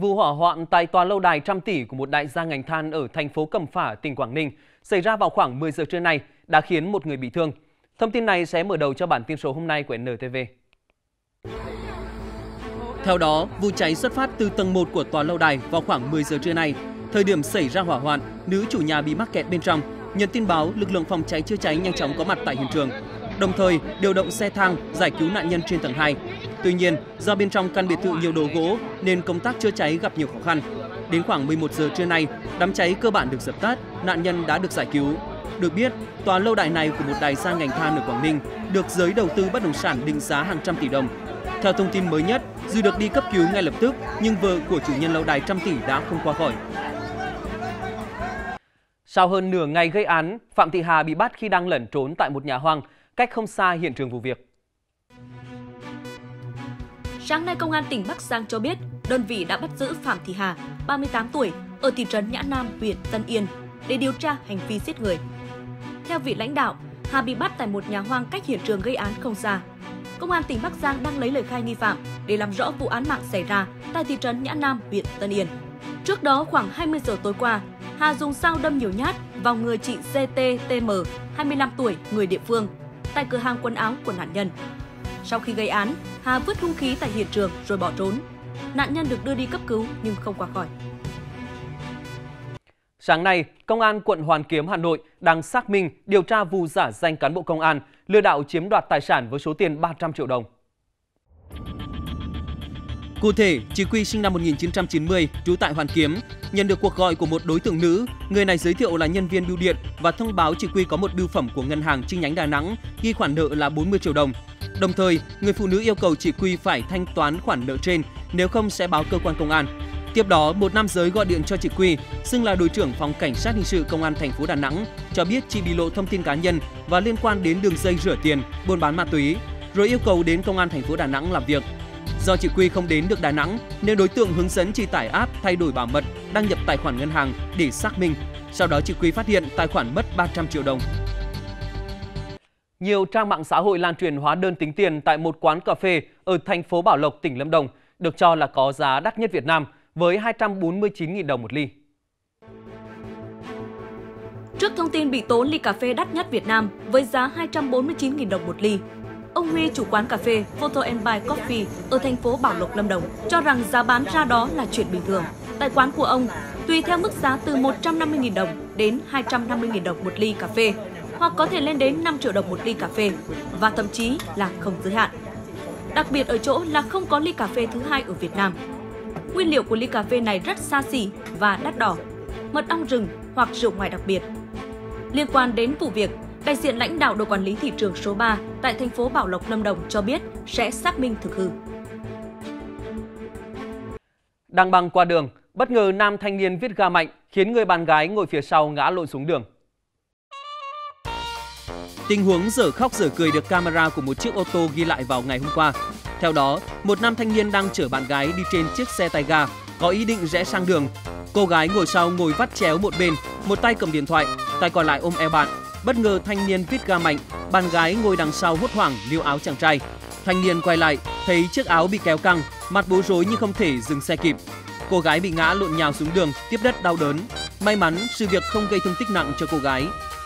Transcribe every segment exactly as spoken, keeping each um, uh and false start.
Vụ hỏa hoạn tại tòa lâu đài trăm tỷ của một đại gia ngành than ở thành phố Cẩm Phả, tỉnh Quảng Ninh xảy ra vào khoảng mười giờ trưa nay đã khiến một người bị thương. Thông tin này sẽ mở đầu cho bản tin số hôm nay của en tê vê. Theo đó, vụ cháy xuất phát từ tầng một của tòa lâu đài vào khoảng mười giờ trưa nay. Thời điểm xảy ra hỏa hoạn, nữ chủ nhà bị mắc kẹt bên trong. Nhận tin báo, lực lượng phòng cháy chữa cháy nhanh chóng có mặt tại hiện trường, đồng thời điều động xe thang giải cứu nạn nhân trên tầng hai. Tuy nhiên, do bên trong căn biệt thự nhiều đồ gỗ nên công tác chữa cháy gặp nhiều khó khăn. Đến khoảng mười một giờ trưa nay, đám cháy cơ bản được dập tắt, nạn nhân đã được giải cứu. Được biết, tòa lâu đài này của một đại gia ngành than ở Quảng Ninh được giới đầu tư bất động sản định giá hàng trăm tỷ đồng. Theo thông tin mới nhất, dù được đi cấp cứu ngay lập tức, nhưng vợ của chủ nhân lâu đài trăm tỷ đã không qua khỏi. Sau hơn nửa ngày gây án, Phạm Thị Hà bị bắt khi đang lẩn trốn tại một nhà hoang cách không xa hiện trường vụ việc. Sáng nay, Công an tỉnh Bắc Giang cho biết đơn vị đã bắt giữ Phạm Thị Hà, ba mươi tám tuổi, ở thị trấn Nhã Nam, huyện Tân Yên để điều tra hành vi giết người. Theo vị lãnh đạo, Hà bị bắt tại một nhà hoang cách hiện trường gây án không xa. Công an tỉnh Bắc Giang đang lấy lời khai nghi phạm để làm rõ vụ án mạng xảy ra tại thị trấn Nhã Nam, huyện Tân Yên. Trước đó, khoảng hai mươi giờ tối qua, Hà dùng dao đâm nhiều nhát vào người chị giê tê tê em, hai mươi lăm tuổi, người địa phương, tại cửa hàng quần áo của nạn nhân. Sau khi gây án, Hà vứt hung khí tại hiện trường rồi bỏ trốn. Nạn nhân được đưa đi cấp cứu nhưng không qua khỏi. Sáng nay, Công an quận Hoàn Kiếm, Hà Nội đang xác minh điều tra vụ giả danh cán bộ công an lừa đảo chiếm đoạt tài sản với số tiền ba trăm triệu đồng. Cụ thể, chị Quy sinh năm một nghìn chín trăm chín mươi, trú tại Hoàn Kiếm, nhận được cuộc gọi của một đối tượng nữ. Người này giới thiệu là nhân viên bưu điện và thông báo chị Quy có một bưu phẩm của ngân hàng chi nhánh Đà Nẵng ghi khoản nợ là bốn mươi triệu đồng. Đồng thời, người phụ nữ yêu cầu chị Quy phải thanh toán khoản nợ trên, nếu không sẽ báo cơ quan công an. Tiếp đó, một nam giới gọi điện cho chị Quy, xưng là đội trưởng phòng cảnh sát hình sự công an thành phố Đà Nẵng, cho biết chị bị lộ thông tin cá nhân và liên quan đến đường dây rửa tiền, buôn bán ma túy, rồi yêu cầu đến công an thành phố Đà Nẵng làm việc. Do chị Quy không đến được Đà Nẵng, nên đối tượng hướng dẫn chị tải app thay đổi bảo mật, đăng nhập tài khoản ngân hàng để xác minh. Sau đó chị Quy phát hiện tài khoản mất ba trăm triệu đồng. Nhiều trang mạng xã hội lan truyền hóa đơn tính tiền tại một quán cà phê ở thành phố Bảo Lộc, tỉnh Lâm Đồng, được cho là có giá đắt nhất Việt Nam với hai trăm bốn mươi chín nghìn đồng một ly. Trước thông tin bị tố ly cà phê đắt nhất Việt Nam với giá hai trăm bốn mươi chín nghìn đồng một ly, ông Huy, chủ quán cà phê Photo and Buy Coffee ở thành phố Bảo Lộc, Lâm Đồng, cho rằng giá bán ra đó là chuyện bình thường. Tại quán của ông, tùy theo mức giá từ một trăm năm mươi nghìn đồng đến hai trăm năm mươi nghìn đồng một ly cà phê, hoặc có thể lên đến năm triệu đồng một ly cà phê, và thậm chí là không giới hạn. Đặc biệt ở chỗ là không có ly cà phê thứ hai ở Việt Nam. Nguyên liệu của ly cà phê này rất xa xỉ và đắt đỏ, mật ong rừng hoặc rượu ngoại đặc biệt. Liên quan đến vụ việc, đại diện lãnh đạo đội quản lý thị trường số ba tại thành phố Bảo Lộc, Lâm Đồng cho biết sẽ xác minh thực hư. Đang băng qua đường, bất ngờ nam thanh niên vít ga mạnh khiến người bạn gái ngồi phía sau ngã lộn xuống đường. Tình huống dở khóc dở cười được camera của một chiếc ô tô ghi lại vào ngày hôm qua. Theo đó, một nam thanh niên đang chở bạn gái đi trên chiếc xe tay ga, có ý định rẽ sang đường. Cô gái ngồi sau ngồi vắt chéo một bên, một tay cầm điện thoại, tay còn lại ôm eo bạn. Bất ngờ thanh niên vít ga mạnh, bạn gái ngồi đằng sau hốt hoảng níu áo chàng trai. Thanh niên quay lại, thấy chiếc áo bị kéo căng, mặt bối rối nhưng không thể dừng xe kịp. Cô gái bị ngã lộn nhào xuống đường, tiếp đất đau đớn. May mắn sự việc không gây thương tích nặng cho cô gái.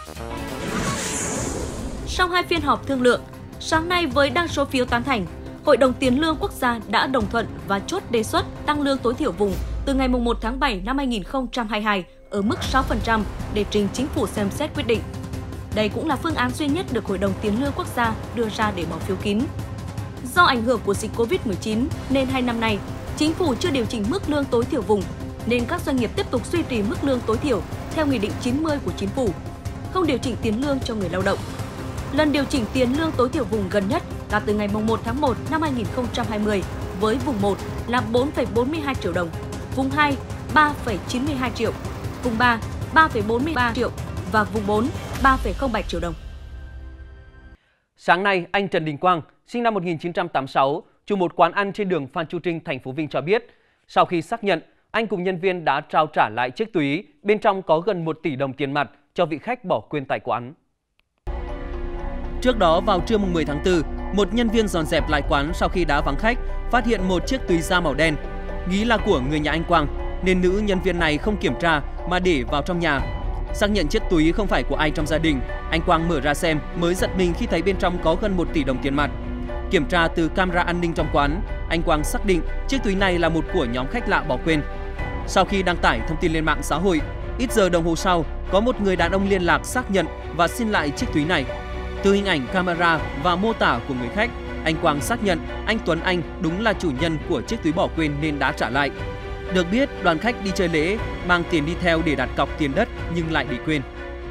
Sau hai phiên họp thương lượng, sáng nay với đa số phiếu tán thành, Hội đồng Tiền lương Quốc gia đã đồng thuận và chốt đề xuất tăng lương tối thiểu vùng từ ngày mùng một tháng bảy năm hai nghìn không trăm hai mươi hai ở mức sáu phần trăm để trình Chính phủ xem xét quyết định. Đây cũng là phương án duy nhất được Hội đồng Tiền lương Quốc gia đưa ra để bỏ phiếu kín. Do ảnh hưởng của dịch Covid mười chín nên hai năm nay, Chính phủ chưa điều chỉnh mức lương tối thiểu vùng, nên các doanh nghiệp tiếp tục duy trì mức lương tối thiểu theo Nghị định chín mươi của Chính phủ, không điều chỉnh tiền lương cho người lao động. Lần điều chỉnh tiền lương tối thiểu vùng gần nhất là từ ngày mùng một tháng một năm hai nghìn không trăm hai mươi với vùng một là bốn phẩy bốn mươi hai triệu đồng, vùng hai ba phẩy chín mươi hai triệu, vùng ba ba phẩy bốn mươi ba triệu và vùng bốn ba phẩy không bảy triệu đồng. Sáng nay, anh Trần Đình Quang, sinh năm một nghìn chín trăm tám mươi sáu, chủ một quán ăn trên đường Phan Chu Trinh, thành phố Vinh cho biết, sau khi xác nhận, anh cùng nhân viên đã trao trả lại chiếc túi, bên trong có gần một tỷ đồng tiền mặt cho vị khách bỏ quên tại quán. Trước đó, vào trưa mùng mười tháng tư, một nhân viên dọn dẹp lại quán sau khi đã vắng khách, phát hiện một chiếc túi da màu đen. nghĩ là của người nhà anh Quang, nên nữ nhân viên này không kiểm tra mà để vào trong nhà. Xác nhận chiếc túi không phải của ai trong gia đình, anh Quang mở ra xem mới giật mình khi thấy bên trong có gần một tỷ đồng tiền mặt. Kiểm tra từ camera an ninh trong quán, anh Quang xác định chiếc túi này là một của nhóm khách lạ bỏ quên. Sau khi đăng tải thông tin lên mạng xã hội, ít giờ đồng hồ sau, có một người đàn ông liên lạc xác nhận và xin lại chiếc túi này. Từ hình ảnh camera và mô tả của người khách, anh Quang xác nhận anh Tuấn Anh đúng là chủ nhân của chiếc túi bỏ quên nên đã trả lại. Được biết, đoàn khách đi chơi lễ mang tiền đi theo để đặt cọc tiền đất nhưng lại bị quên.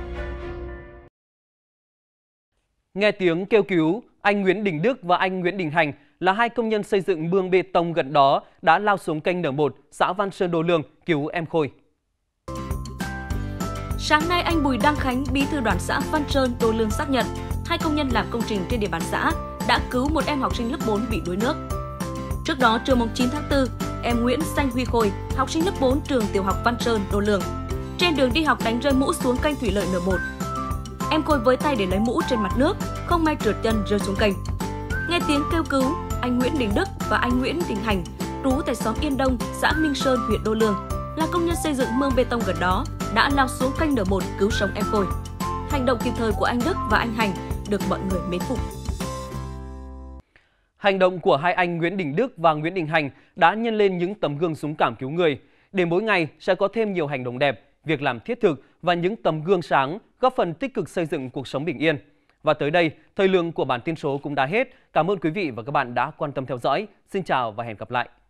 Nghe tiếng kêu cứu, anh Nguyễn Đình Đức và anh Nguyễn Đình Hành là hai công nhân xây dựng mương bê tông gần đó đã lao xuống kênh N một, xã Văn Sơn, Đô Lương cứu em Khôi. Sáng nay, anh Bùi Đăng Khánh, bí thư đoàn xã Văn Sơn, Đô Lương xác nhận hai công nhân làm công trình trên địa bàn xã đã cứu một em học sinh lớp bốn bị đuối nước. Trước đó, trưa mùng chín tháng tư, em Nguyễn Danh Huy Khôi, học sinh lớp bốn trường tiểu học Văn Sơn, Đô Lương, trên đường đi học đánh rơi mũ xuống kênh thủy lợi N một. Em Khôi với tay để lấy mũ trên mặt nước, không may trượt chân rơi xuống kênh. Nghe tiếng kêu cứu, anh Nguyễn Đình Đức và anh Nguyễn Đình Hành, trú tại xóm Yên Đông, xã Minh Sơn, huyện Đô Lương, là công nhân xây dựng mương bê tông gần đó, đã lao xuống kênh N một cứu sống em Khôi. Hành động kịp thời của anh Đức và anh Hành được mọi người mến phục. Hành động của hai anh Nguyễn Đình Đức và Nguyễn Đình Hành đã nhân lên những tấm gương dũng cảm cứu người, để mỗi ngày sẽ có thêm nhiều hành động đẹp, việc làm thiết thực và những tấm gương sáng góp phần tích cực xây dựng cuộc sống bình yên. Và tới đây, thời lượng của bản tin số cũng đã hết. Cảm ơn quý vị và các bạn đã quan tâm theo dõi. Xin chào và hẹn gặp lại.